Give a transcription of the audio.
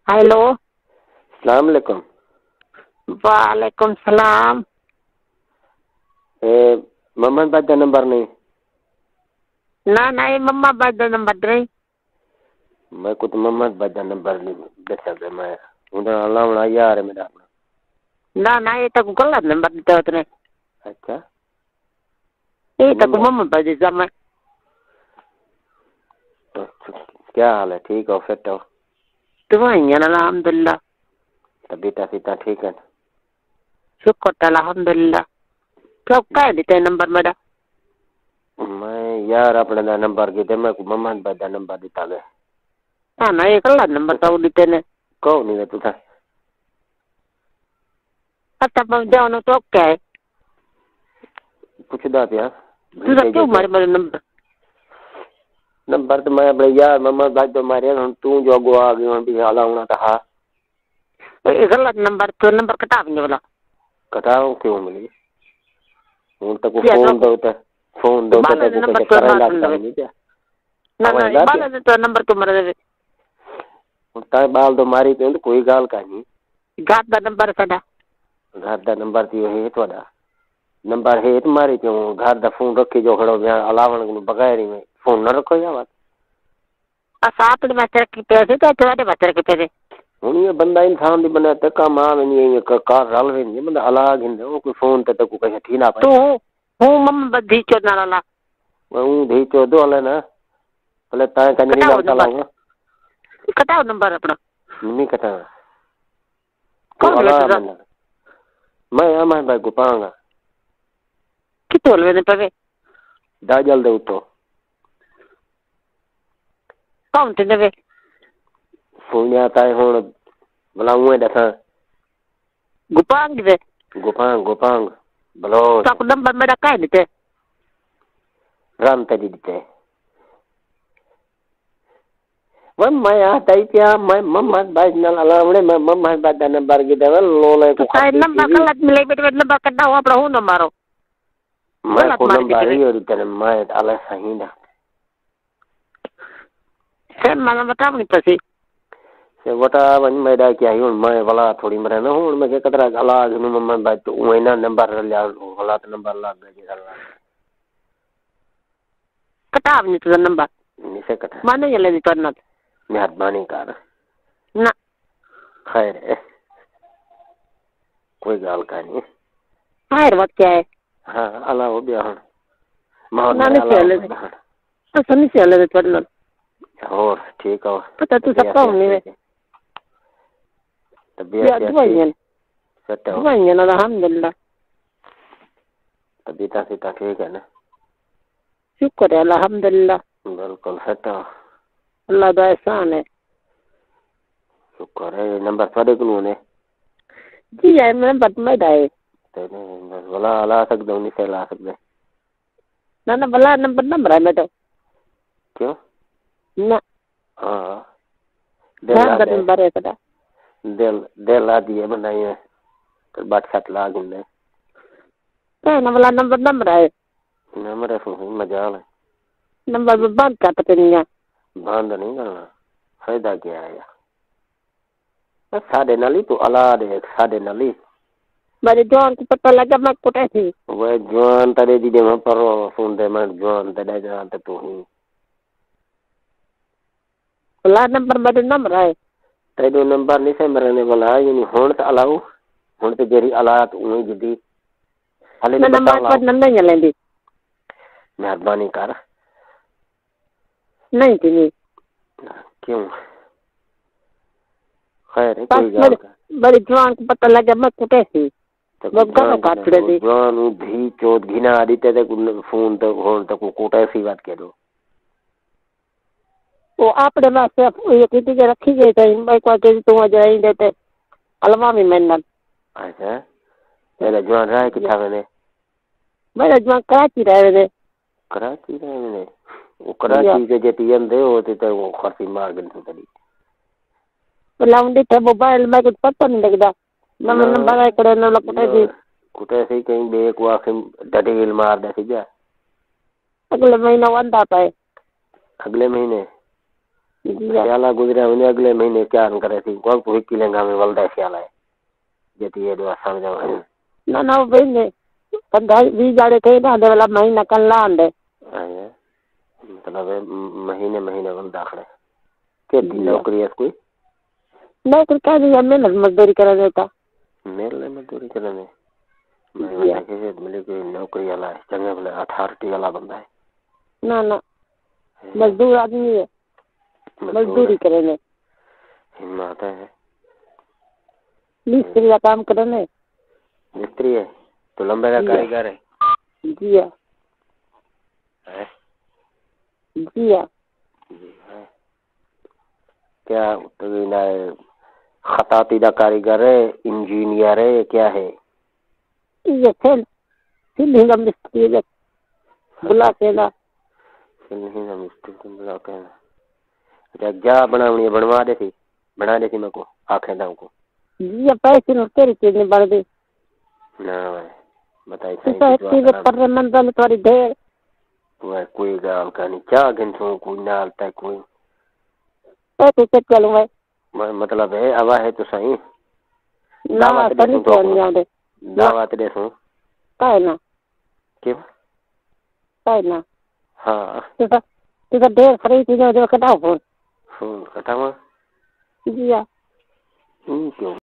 Hello. सलाम अलैकुम। वालेकुम सलाम। मोहम्मद भाई का नंबर नहीं। ना ना ये मम्मा बाद का नंबर नहीं। मैं को तो मोहम्मद भाई का नंबर नहीं देखा था मैं उधर अलावड़ा यार है मेरा अपना। ना ना ये तो गलत नंबर दिया उसने। अच्छा ये तो नंबर मम्मा बाद दिया मैं। अच्छा, क्या हाल है? ठीक हो? फिट हो? तुम्हारी अल्हम्दुलिल्लाह। तबीयत सीता ठीक है? शुक्र अल्हम्दुलिल्लाह। तो क्या देते नंबर मेरा? मैं यार अपने का नंबर की मैं को मोहम्मद भाई का नंबर दिता गया। ना ना ये गलत नंबर तो देते ने। कहो नहीं तू था अच्छा मैं जाओ तो क्या है? पूछदा पिया तू तो क्यों मारे मेरे नंबर? नंबर तो मैं अपने यार मोहम्मद भाई तो मारे हम तू जो अगो आ गई हम भी अलावड़ा था। हाँ ये गलत नंबर तो नंबर कटा भी बोला। कटाओ क्यों मिली हूँ तक क्या फोन तो दो बाला तक नंबर तो करे ना सुन लगता ले। नहीं क्या ना ना आवाज ये आती बाला ने तो नंबर तो मरे दे। ताए बाल तो मारी तो कोई गाल का नहीं। गात का नंबर सदा। घर का नंबर तो है थोड़ा नंबर है तुम्हारी क्यों घर का फोन रखी जो खड़ो यहाँ अलावण को बगैर ही में फोन न रखो यार साथ में बच्चे के पैसे तो तुम्हारे बच्चे के पैसे। हूँ ये बंदा इंसान भी बना तक मां नहीं कार रल वे बंदा अलग हिंदे वो कोई फोन ते को कहीं ठीक ना पाए तू हूँ मम्मा बद्धी चोद ना ला। हूँ धी चौदो वाले ना पहले ताए कंजरी कटाओ लगता नंबर। लाऊंगा कटाओ नंबर अपना। नहीं कटा वो कौन अला लेते था? बंदा मैं आमा भाई को पाऊंगा कितने लेने पे? दाजल दे तो कौन थे देवे? फोन आता है हूँ भला उए दसा गुपांग दे। गोपांग गोपांग बलोच तो नंबर मेरा क्या देते? राम तरी दीते मैं आता ही क्या मैं मोहम्मद भाई नल अलावड़े मैं मोहम्मद भाई का नंबर की देवल लोले तो को काय खाती नंबर थी गलत मिले बेटे नंबर कटाओ अपना हूँ न मारो। मैं गलत को मार के नंबर तेरे। ही और तेरे मैं अल सही ना फिर मैं बता नहीं पसी। से बता वन मेरा क्या ही मैं वाला थोड़ी मरे ना हूँ मैं क्या कतरा अला जुनू मोहम्मद भाई तो वही ना नंबर लिया वाला तो नंबर लग गया जी कटा नहीं तुझा नंबर। निसे कटा माने ये लेनी करना। मेहरबानी कर ना खैर है कोई गाल का नहीं हायर बात क्या है? हाँ अला हो गया हूँ मोहन ना मेरा नहीं अला हो चले थे। गया तो सनी से ले करना। और ठीक हो पता तू सब कौन नहीं है? या तबीयत दुआएं सेट हो दुआएं ना अल्हम्दुलिल्लाह। तबीयत सीता ठीक है ना शुक्र है अल्हम्दुलिल्लाह। बिल्कुल सेट हो अल्लाह का एहसान है। शुक्र है नंबर थोड़े को ने जी है मैं बत में दाए। तेने बस वाला ला सकते हो नहीं से ला सकते ना ना भला नंबर नंबर है मैं तो। क्यों ना हाँ दिल ध्यान ला का दे नंबर है सदा। दिल ला दिए बनाई है तो बात साथ ला गुंडे क्या ना भला नंबर नंबर है। नंबर है मजाल है नंबर में बंद कर पते नहीं है। बंद नहीं करना फायदा क्या है यार साढ़े नाली तो अला दे साढ़े नाली मेरे जवान को पता लगा मैं कुटे थी। वह जवान तरे दी दे मैं पर सुन दे मैं जवान तरे जवान ते तू ही भला नंबर मेरे नंबर है। तेरे नंबर नहीं से मरने वाला यानी होन तो अलाउ होन तो जेरी अला तो उन्हीं जिदी हाले मैं नंबर नंबर पर नंबर नहीं लेंदी। मेहरबानी कर नहीं थी नहीं। क्यों खैर है बस कोई गाल का मेरे जवान को पता लगा मैं कुटे थी। वो घरों काट छड़े थी। जवान भी चोट घिना आदि ते फोन तो होन तो कोटा ऐसी बात कह दो वो आपने वास्ते ये किसी के रखी गई थी मैं कहते तू आ जाए देते अलवा में मैंने। अच्छा तेरा जवान रहा किथा मैंने मेरा जवान कराची रहे थे। कराची रहे मैंने वो कराची के जे पीएम दे होते तो वो खर्ची मार गन तड़ी लाउंडी थे मोबाइल में कुछ पता नहीं लगता। नंबर नंबर है करे ना लपटे थी। कुटे से कहीं बे को आखिर डटेल मार दे सीधा अगले महीना बंद आता है। अगले महीने जी हाँ। स्याला गुजरे उन्हें अगले महीने क्या करे थी कौन कोई किलेंगा में वल्दा स्याला है जेती ये दो समझो ना ना वो बहने कंधाई भी जाड़े थे ना दे वाला महीना कल्ला आंदे। आया मतलब महीने महीने वल्दा खड़े खेती नौकरी है कोई नौकरी क्या नहीं है मेहनत मजदूरी कर देता मेरे लिए मजदूरी करने मैं देखे मिले कोई नौकरी वाला है चंगे बोले अथॉरिटी वाला बंदा है ना ना मजदूर आदमी है मजदूरी करेंगे हिम्मत है मिस्त्री का काम करेंगे मिस्त्री है तो लंबे का कारीगर है जी हाँ जी हाँ क्या तो खतातीदा कारीगर है इंजीनियर है क्या है ये सिल का मिस्त्री है बुलाते ना नहीं ना मिस्त्री तुम बुलाते हैं अच्छा जा बनावनी बनवा दे थी बना दे थी मेरे को आंखें दाऊ को जी पैसे न तेरी चीज नहीं बढ़ गई ना भाई बताई कर रहे मंडल थोड़ी ढेर वह कोई गाल का नहीं क्या घंटों कोई ना आता कोई पैसे चेक चलूंगा मतलब है हवा है तो सही ना सनी तो नहीं आते दावत दे सो काय ना क्यों काय ना हाँ तू तो ढेर खरीद चीजें जो कटाओ फोन फोन कटावा जी हाँ क्यों